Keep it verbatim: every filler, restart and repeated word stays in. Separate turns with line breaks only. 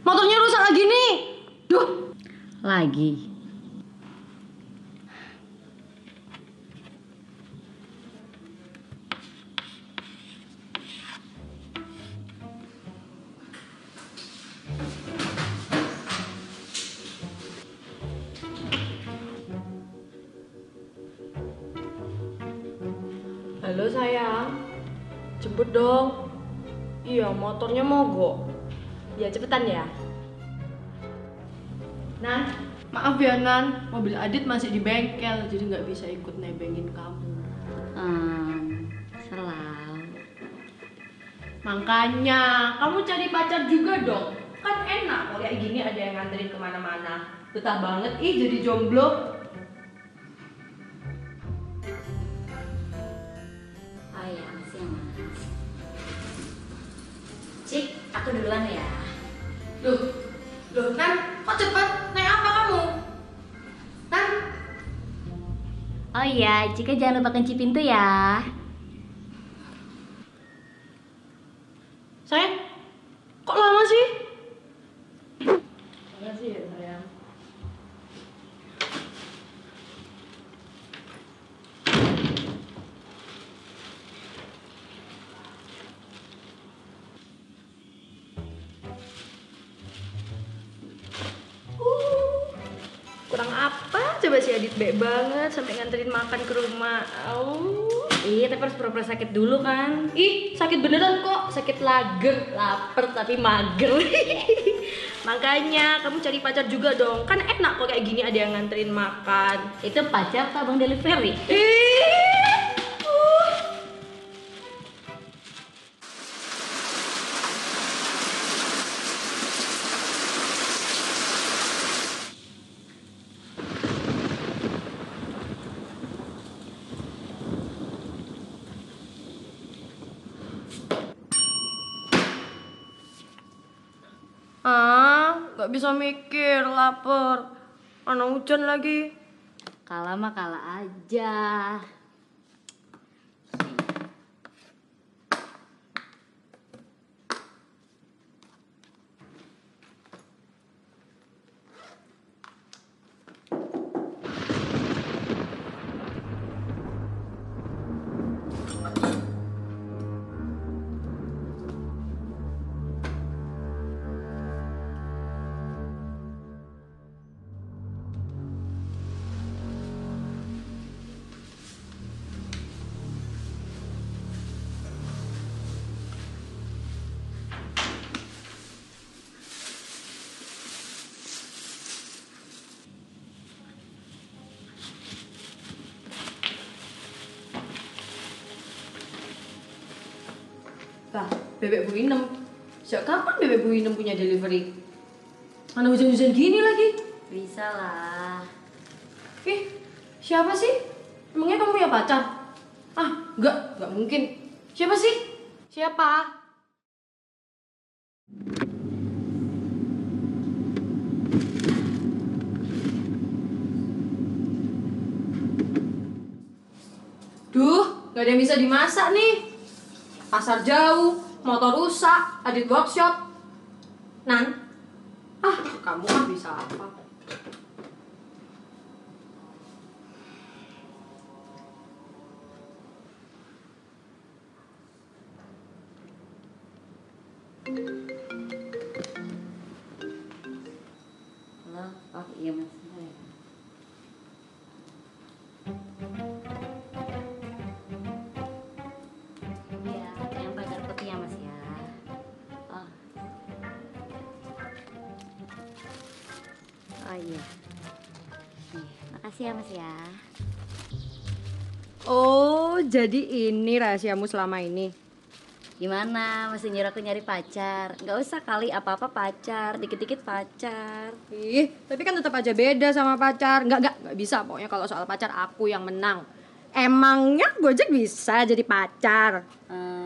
Motornya rusak lagi nih. Duh.
Lagi.
Halo sayang, jemput dong. Iya, motornya mogok. Ya cepetan ya. Nan, maaf ya Nan, mobil Adit masih di bengkel, jadi nggak bisa ikut nebengin kamu.
Hmm, selalu.
Makanya, kamu cari pacar juga dong. Kan enak kalau kayak gini ada yang nganterin kemana-mana. Betah banget ih jadi jomblo.
Oh iya, masih ya mas. Cik, aku duluan ya.
Loh, loh Nan, kok cepet? Naik apa kamu? Nan,
Oh iya, Cika jangan lupa kunci pintu ya.
sayang, kok lama sih? Makasih ya sayang. Kurang apa? Coba si Adit baik banget sampai nganterin makan ke rumah. Oh.
Iya, tapi harus pura-pura sakit dulu kan.
Ih, sakit beneran kok. Sakit lager, lapar tapi mager. Makanya kamu cari pacar juga dong. Kan enak kok kayak gini ada yang nganterin makan.
Itu pacar apa bang delivery?
Ih. Uh. Ah, gak bisa mikir, lapar. Mana hujan lagi.
Kalah mah kalah aja.
Bah, bebek Bu Inem. Sejak kapan bebek Bu Inem punya delivery? Mana hujan-hujan gini lagi?
Bisa lah.
Ih, siapa sih? Emangnya kamu punya pacar? Ah, enggak, enggak mungkin. Siapa sih? Siapa? Duh, gak ada yang bisa dimasak nih. Pasar jauh, motor rusak, Adit workshop. Nan, ah kamu mah bisa apa?
Halo, oh iya mas. Iya, yang pacar putih ya mas ya. Oh. Oh iya. Nih, makasih ya mas ya.
Oh, jadi ini rahasiamu selama ini.
Gimana? Masih nyuruh aku nyari pacar? Nggak usah kali apa-apa pacar, dikit-dikit pacar.
Ih, tapi kan tetap aja beda sama pacar. Nggak, nggak, nggak bisa. Pokoknya kalau soal pacar aku yang menang. Emangnya Gojek bisa jadi pacar?
Hmm,